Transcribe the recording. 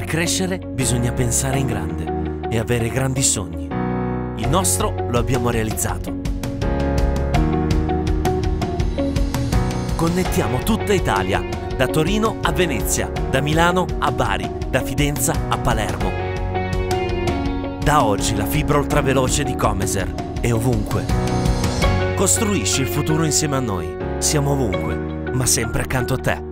crescere bisogna pensare in grande e avere grandi sogni. Il nostro lo abbiamo realizzato. Connettiamo tutta Italia, da Torino a Venezia, da Milano a Bari, da Fidenza a Palermo. Da oggi la fibra ultraveloce di Comeser è ovunque. Costruisci il futuro insieme a noi. Siamo ovunque, ma sempre accanto a te.